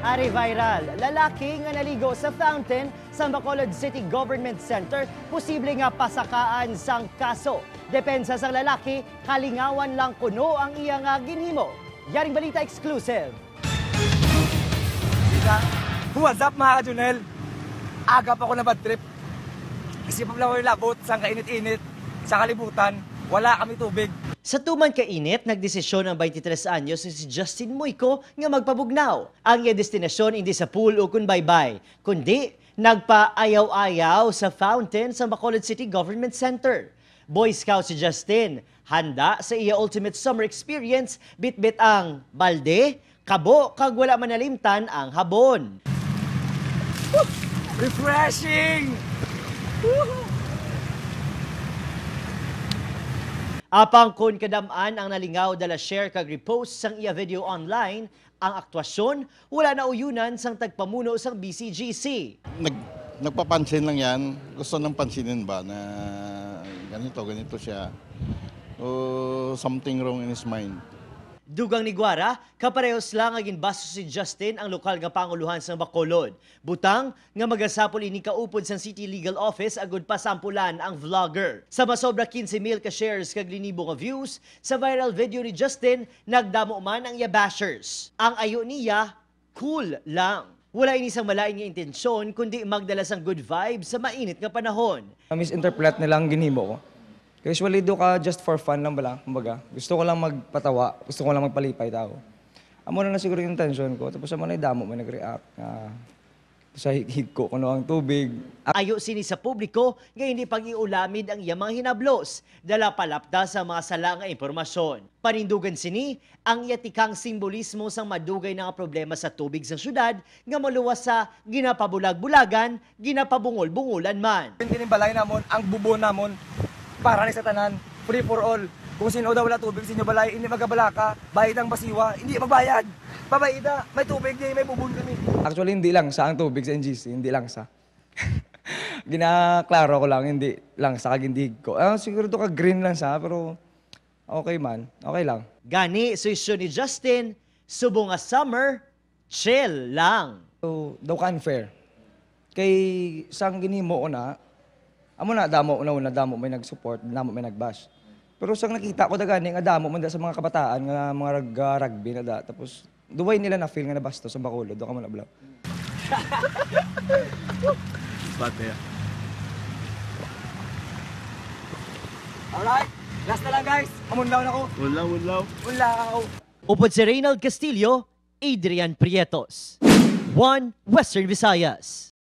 Ari viral, lalaki nga naligo sa fountain sa Bacolod City Government Center, posible nga pasakaan sang kaso. Depensa sang lalaki, kalingawan lang kuno ang iya nga ginhimo. Yaring balita exclusive. What's up mga ka-Junel? Agap ako na bad trip. Kasi paglaw yung labot, sang kainit-init, sa kalibutan, wala kami tubig. Sa tuman kainit, nagdesisyon ang 23 anyos si Justin Moico nga magpabugnaw. Ang iya destinasyon hindi sa pool o kun baybay, kundi nagpaayaw-ayaw sa fountain sa Bacolod City Government Center. Boy Scout si Justin, handa sa iya ultimate summer experience, bit-bit ang balde, kabo kag wala manalimtan ang habon. Refreshing! Apang kun kadamaan ang nalingaw dala share kag repost sang iya video online, ang aktwasyon wala na uyunan sang tagpamuno sang BCGC. Nagpapansin lang yan. Gusto nang pansinin ba na ganito siya. Something wrong in his mind. Dugang ni Guara, kaparehos lang aging baso si Justin ang lokal nga panguluhan sa Bacolod. Butang nga magasapol ini kaupod sa City Legal Office agud pasampulan ang vlogger. Sa masobra 15,000 ka shares kag linibo nga views sa viral video ni Justin, nagdamo man ang iya bashers. Ang ayo niya, cool lang. Wala ini sang malain nga intensyon kundi magdala sang good vibes sa mainit nga panahon. Misinterpret nila ang ginhimo ko. Usually do ka just for fun lang bala, kumbaga. Gusto ko lang magpatawa, gusto ko lang magpalipay tao. Amo na siguro yung intention ko, tapos amo na damo may nag-react. Sa hig ko kuno ang tubig. Ayo sini sa publiko nga hindi pag-iulamid ang iyang mga hinablos, dala palapda sa mga sala nga impormasyon. Panindugan sini ang yatikang simbolismo sang madugay na nga problema sa tubig sa syudad nga maluwas sa ginapabulag-bulagan, ginapabungol-bungulan man. Hindi balay namon, ang bubo namon, para ni sa tanan, free for all. Kung sino daw wala tubig, sinyo balay, hindi magabalaka, bayad ang basiwa, hindi magbayad. Pabayida, may tubig di, may bubon kami. Actually, hindi lang sa ang tubig sa NGC, hindi lang sa. Ginaklaro ko lang, hindi lang sa kagindig ko. Siguro to ka-green lang sa, pero okay man, okay lang. Gani, suisyon ni Justin, subo nga summer, chill lang. So, daw ka unfair. Kay sang ginimo ko na, amo na damo damo may nag-support, damo may nag-bash. Pero sang nakita ko dagani nga damo man sa mga kabataan nga mga rugby na da, tapos duway nila na feel nga nabasto sa Bacolod, do ka man ablaw. Bate. Alright, last na lang guys. Amunlaw na ko. Unlaw. Upod si Reynald Castillo, Adrian Prietos. 1 Western Visayas.